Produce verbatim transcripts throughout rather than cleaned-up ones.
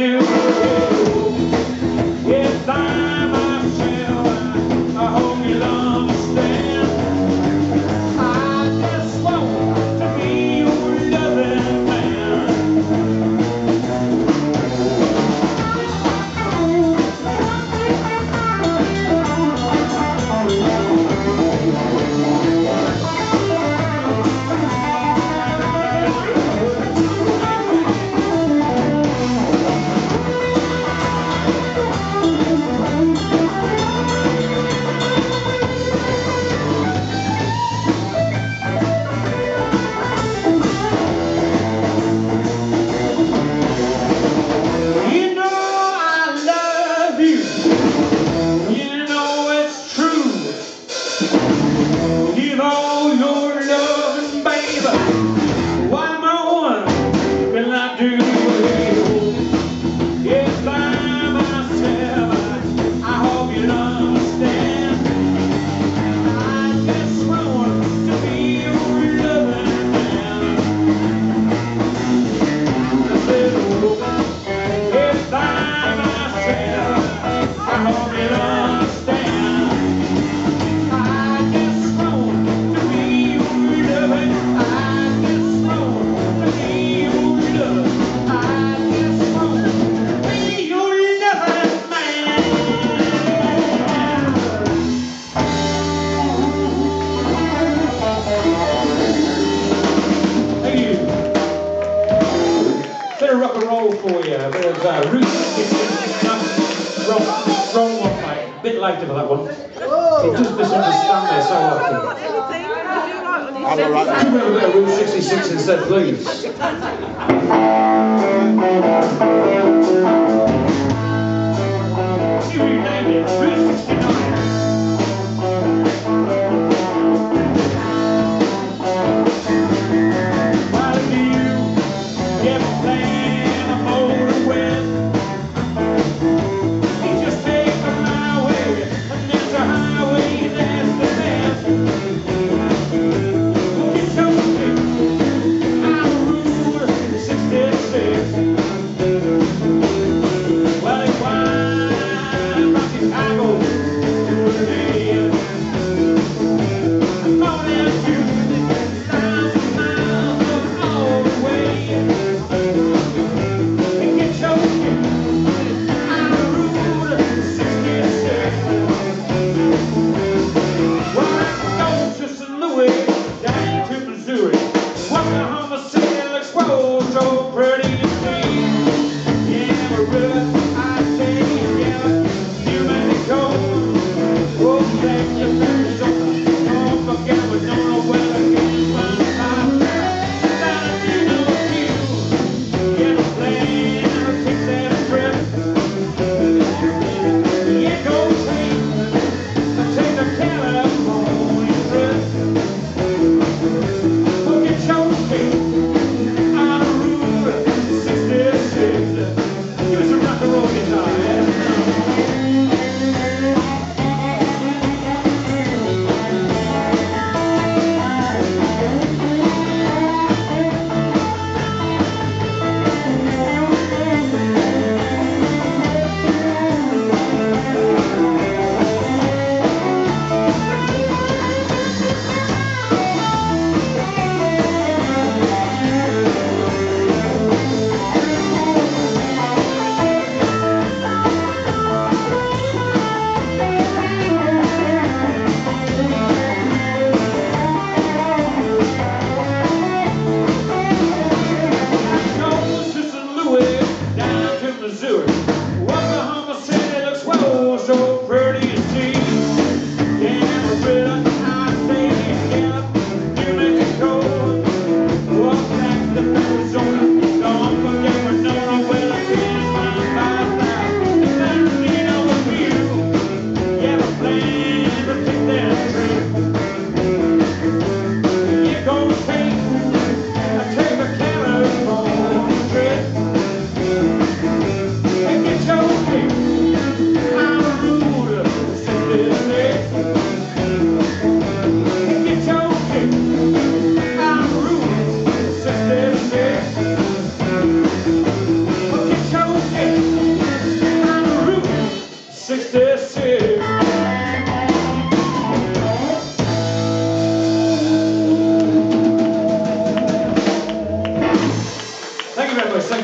Yes, I myself, I hope you'll understand. I just want to be your loving man. You know I love you. You know it's true. Give all your loving, baby. One more can I do you? Yes, I myself, I, I hope you'll understand. I just want to be your loving man. I said, oh, yes, I myself, I hope you'll understand. I just want to be your loving. I just want to be your loving. I just want to be your loving man. Thank you. Bit of rock and roll for you. A bit of uh, roots. Wrong, wrong one, mate. Bit later for that one. It just misunderstand me so often. I'm alright. Could we have a bit of Route sixty-six instead, please? You renamed it Route sixty-nine. Why do you get playing a motor when you just take the highway and there's a highway that's the best? You told me I'm Route sixty-six. Well, it winds from Chicago to the end. I'm going down to thousand miles all the way. And get choking on Route sixty-six. Well, I go to Saint Louis, down to Missouri. Oklahoma City looks whoa, so pretty to see. Yeah, Maria, I say, yeah, New Mexico. Oh, thank you, Arizona. Don't forget we don't know where the game's gonna stop. Gotta do no few. Get a plane or take that trip. Yeah, go take, take the California trip. We'll get choking on Route sixty-six.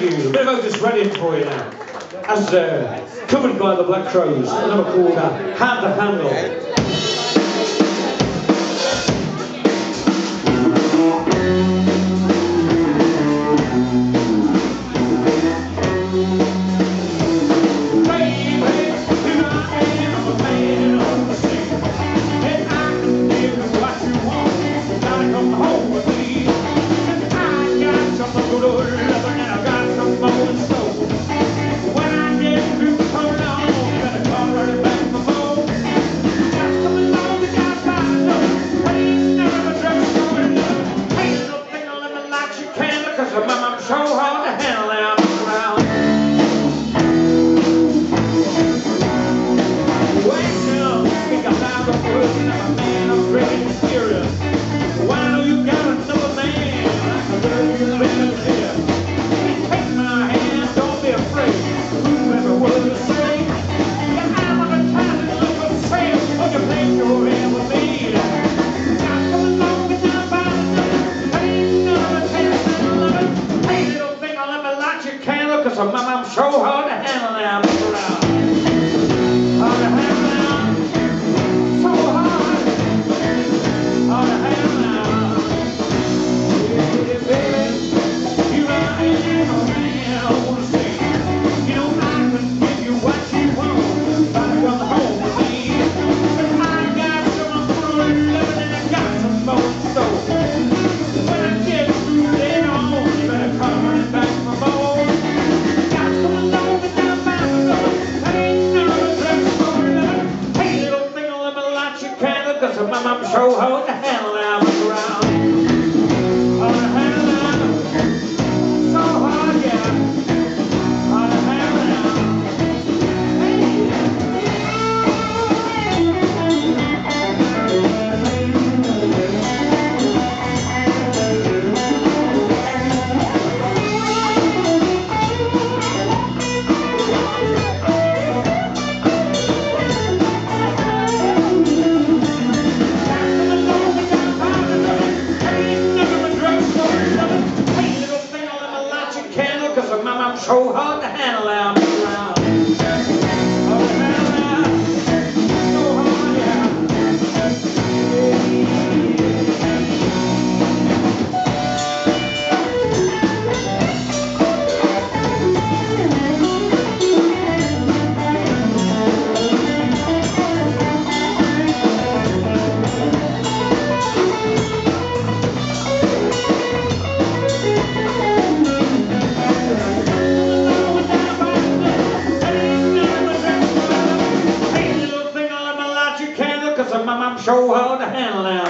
you. A bit of Otis Redding for you now. As uh, covered by the Black Crows, a number called uh, Hand to Handle. I'm so hard to handle out around. Wake up, speak about the words, and I'm a man, I'm very serious. Why know you got another man? I can learn you living here. Take my hand, don't be afraid. Whoever word to say, yeah, I'm on the time to look for sale. Oh, you place your hand with me. Not coming along with my body. Ain't none of the chance I love it. Cause I'm, I'm so hard to handle now, Mister Brown. Hard to handle now. So hard. Hard to handle now. Yeah, baby. Here I am, a man I wanna see. You know I can give you what you want. But come home with me. But I got some good living and I got some more so. When I get through later on, you better come running back to my boy. Cause I'm, I'm so hard to handle now, Mister Brown. Hard to handle now. So hard, yeah. Hard to handle now. Cause I'm, I'm so hard to handle now, Mister Brown. Hard to handle now. So hard, yeah. Cause I'm, I'm so hard to handle now.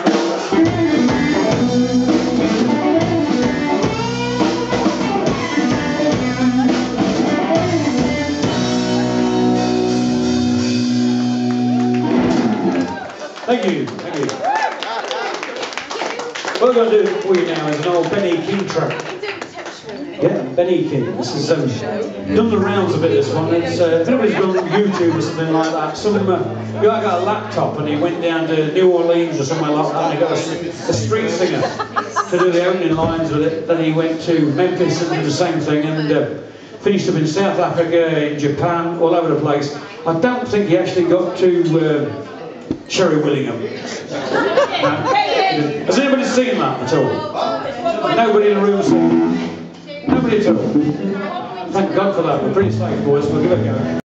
Thank you, thank you. What we're going to do for you now is an old Benny King track. Yeah, Benny King. This is um, done the rounds a bit. This one. It's uh, if anybody's gone on YouTube or something like that. Some uh, guy got a laptop and he went down to New Orleans or somewhere like that. And he got a, a street singer to do the opening lines with it. Then he went to Memphis and did the same thing and uh, finished up in South Africa, in Japan, all over the place. I don't think he actually got to uh, Sherry Willingham. No. Has anybody seen that at all? Nobody in the room seen it. Nobody at all. Thank God for that. We're pretty safe, boys. We'll give it a go.